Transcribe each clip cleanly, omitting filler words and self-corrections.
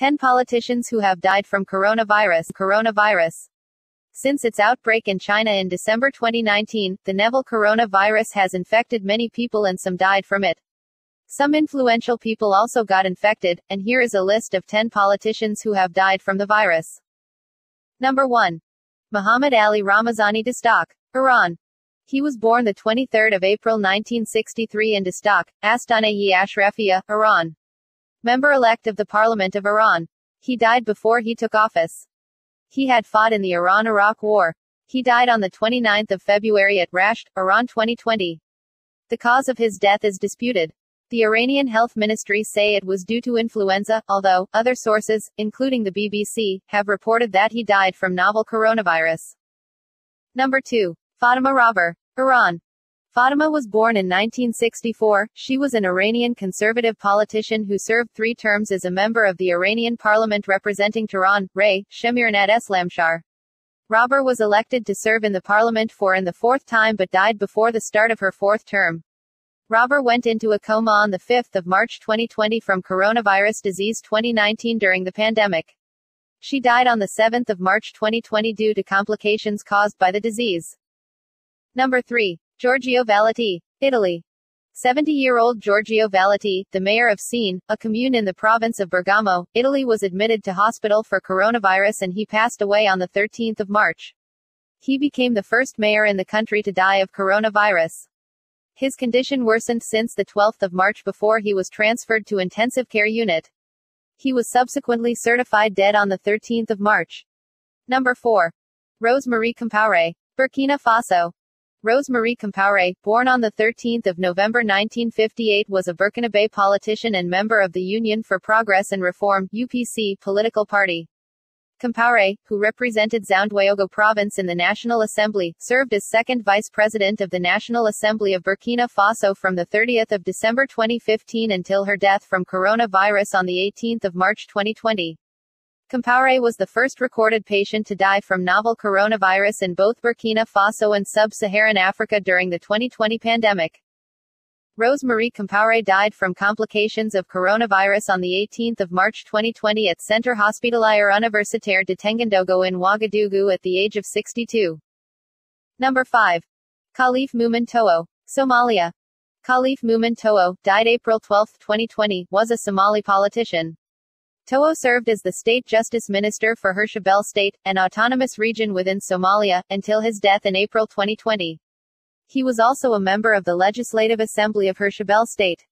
10 politicians who have died from coronavirus. Since its outbreak in China in December 2019, the novel coronavirus has infected many people and some died from it. Some influential people also got infected, and here is a list of 10 politicians who have died from the virus. Number 1. Muhammad Ali Ramazani Dastaq, Iran. He was born the 23rd of April 1963 in Dastaq, Astana-e Ashrafiya, Iran. Member-elect of the Parliament of Iran. He died before he took office. He had fought in the Iran-Iraq War. He died on the 29th of February at Rasht, Iran 2020. The cause of his death is disputed. The Iranian health ministry say it was due to influenza, although other sources, including the BBC, have reported that he died from novel coronavirus. Number 2. Fatima Rabbar, Iran. Fatima was born in 1964. She was an Iranian conservative politician who served 3 terms as a member of the Iranian parliament representing Tehran, Ray, Shemirnat Eslamshar. Rabbar was elected to serve in the parliament for the 4th time but died before the start of her 4th term. Rabbar went into a coma on 5 March 2020 from coronavirus disease 2019 during the pandemic. She died on 7 March 2020 due to complications caused by the disease. Number 3. Giorgio Vallati, Italy. 70-year-old Giorgio Vallati, the mayor of Siena, a commune in the province of Bergamo, Italy, was admitted to hospital for coronavirus and he passed away on 13 March. He became the first mayor in the country to die of coronavirus. His condition worsened since 12 March before he was transferred to intensive care unit. He was subsequently certified dead on 13 March. Number 4. Rose Marie Compaoré, Burkina Faso. Rose Marie Compaoré, born on 13 November 1958, was a Burkinabe politician and member of the Union for Progress and Reform (UPC) political party. Compaoré, who represented Zouandouogo province in the National Assembly, served as second vice president of the National Assembly of Burkina Faso from 30 December 2015 until her death from coronavirus on 18 March 2020. Compaoré was the first recorded patient to die from novel coronavirus in both Burkina Faso and sub-Saharan Africa during the 2020 pandemic. Rose Marie Compaoré died from complications of coronavirus on 18 March 2020 at Centre Hospitalier Universitaire de Tengendogo in Ouagadougou at the age of 62. Number 5. Khalif Moumen To'o, Somalia. Khalif Moumen To'o, died April 12, 2020, was a Somali politician. To'o served as the State Justice Minister for Hirshabelle State, an autonomous region within Somalia, until his death in April 2020. He was also a member of the Legislative Assembly of Hirshabelle State.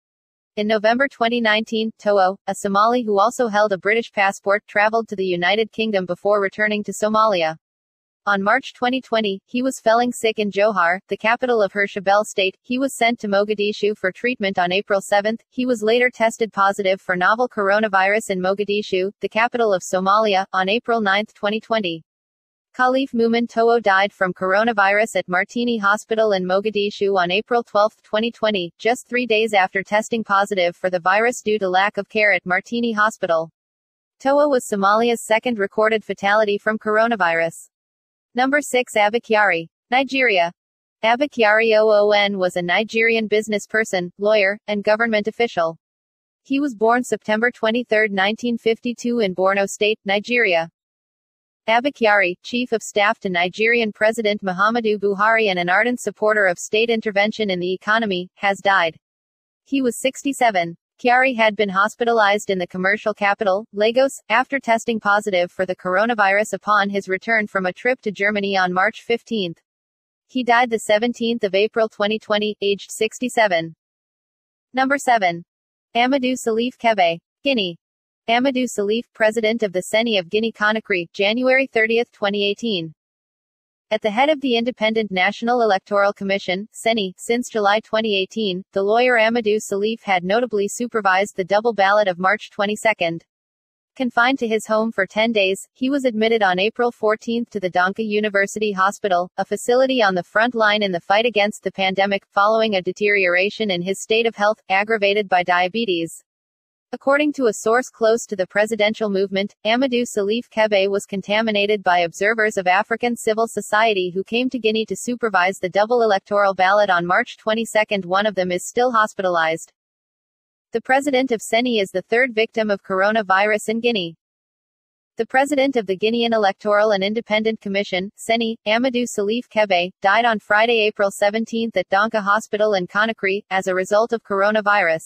In November 2019, To'o, a Somali who also held a British passport, traveled to the United Kingdom before returning to Somalia. On March 2020, he was falling sick in Johar, the capital of Hirshabelle State. He was sent to Mogadishu for treatment on April 7. He was later tested positive for novel coronavirus in Mogadishu, the capital of Somalia, on April 9, 2020. Khalif Moumen To'o died from coronavirus at Martini Hospital in Mogadishu on April 12, 2020, just 3 days after testing positive for the virus due to lack of care at Martini Hospital. To'o was Somalia's second recorded fatality from coronavirus. Number 6. Abba Kyari, Nigeria. Abba Kyari Oon was a Nigerian businessperson, lawyer, and government official. He was born September 23, 1952 in Borno State, Nigeria. Abba Kyari, Chief of Staff to Nigerian President Muhammadu Buhari and an ardent supporter of state intervention in the economy, has died. He was 67. Kyari had been hospitalized in the commercial capital, Lagos, after testing positive for the coronavirus upon his return from a trip to Germany on March 15. He died 17 April 2020, aged 67. Number 7. Amadou Salif Kebe, Guinea. Amadou Salif, President of the Seni of Guinea-Conakry, January 30, 2018. At the head of the Independent National Electoral Commission, Seni, since July 2018, the lawyer Amadou Salif had notably supervised the double ballot of March 22. Confined to his home for 10 days, he was admitted on April 14 to the Donka University Hospital, a facility on the front line in the fight against the pandemic, following a deterioration in his state of health, aggravated by diabetes. According to a source close to the presidential movement, Amadou Salif Kebe was contaminated by observers of African civil society who came to Guinea to supervise the double electoral ballot on March 22. One of them is still hospitalized. The president of Seni is the third victim of coronavirus in Guinea. The president of the Guinean Electoral and Independent Commission, Seni, Amadou Salif Kebe, died on Friday, April 17 at Donka Hospital in Conakry, as a result of coronavirus.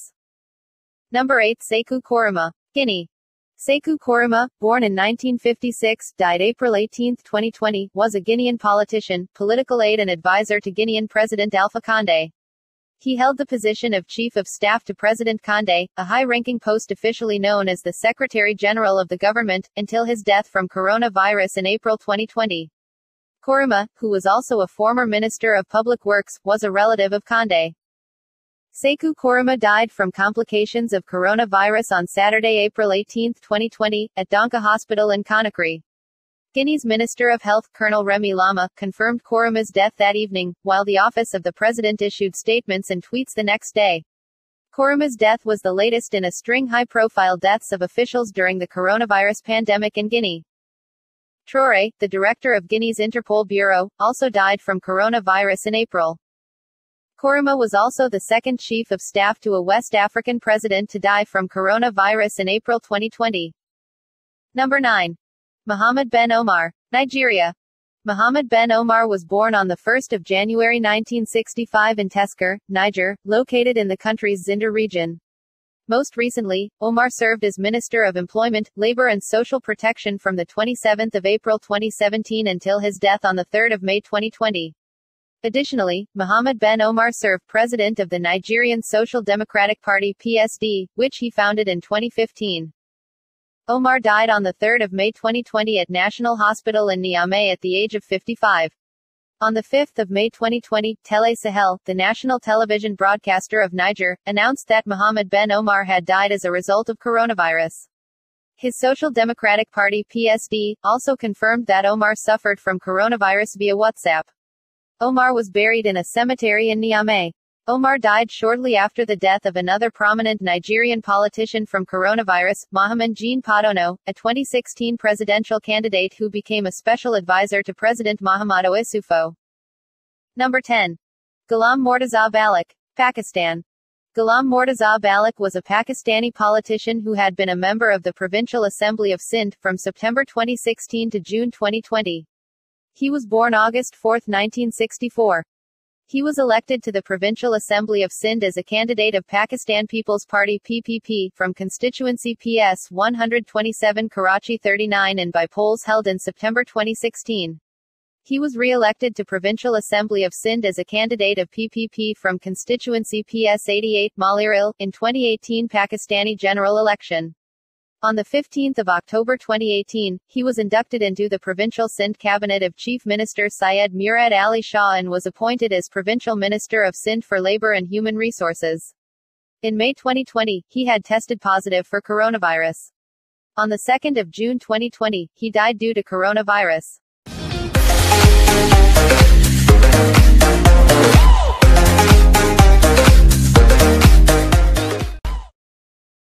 Number 8. Sékou Kourama. Guinea. Sékou Kourama, born in 1956, died April 18, 2020, was a Guinean politician, political aide and advisor to Guinean President Alpha Condé. He held the position of Chief of Staff to President Condé, a high-ranking post officially known as the Secretary-General of the government, until his death from coronavirus in April 2020. Kourama, who was also a former Minister of Public Works, was a relative of Condé. Sékou Kourama died from complications of coronavirus on Saturday, April 18, 2020, at Donka Hospital in Conakry. Guinea's Minister of Health, Colonel Remy Lama, confirmed Kourama's death that evening, while the office of the president issued statements and tweets the next day. Kourama's death was the latest in a string high-profile deaths of officials during the coronavirus pandemic in Guinea. Traoré, the director of Guinea's Interpol Bureau, also died from coronavirus in April. Kourama was also the second chief of staff to a West African president to die from coronavirus in April 2020. Number 9. Mohammed Ben Omar. Nigeria. Mohammed Ben Omar was born on 1 January 1965 in Tesker, Niger, located in the country's Zinder region. Most recently, Omar served as Minister of Employment, Labor and Social Protection from 27 April 2017 until his death on 3 May 2020. Additionally, Mohammed Ben Omar served President of the Nigerian Social Democratic Party (PSD), which he founded in 2015. Omar died on 3 May 2020 at National Hospital in Niamey at the age of 55. On 5 May 2020, Télé Sahel, the national television broadcaster of Niger, announced that Mohammed Ben Omar had died as a result of coronavirus. His Social Democratic Party (PSD) also confirmed that Omar suffered from coronavirus via WhatsApp. Omar was buried in a cemetery in Niamey. Omar died shortly after the death of another prominent Nigerian politician from coronavirus, Mohamed Jean Padono, a 2016 presidential candidate who became a special advisor to President Mahamadou Issoufou. Number 10. Ghulam Mortaza Balik. Pakistan. Ghulam Mortaza Balik was a Pakistani politician who had been a member of the Provincial Assembly of Sindh, from September 2016 to June 2020. He was born August 4, 1964. He was elected to the Provincial Assembly of Sindh as a candidate of Pakistan People's Party (PPP) from constituency PS 127 Karachi 39 and by polls held in September 2016. He was re-elected to Provincial Assembly of Sindh as a candidate of PPP from constituency PS 88 Maliril in 2018 Pakistani general election. On 15 October 2018, he was inducted into the Provincial Sindh Cabinet of Chief Minister Syed Murad Ali Shah and was appointed as Provincial Minister of Sindh for Labour and Human Resources. In May 2020, he had tested positive for coronavirus. On 2 June 2020, he died due to coronavirus.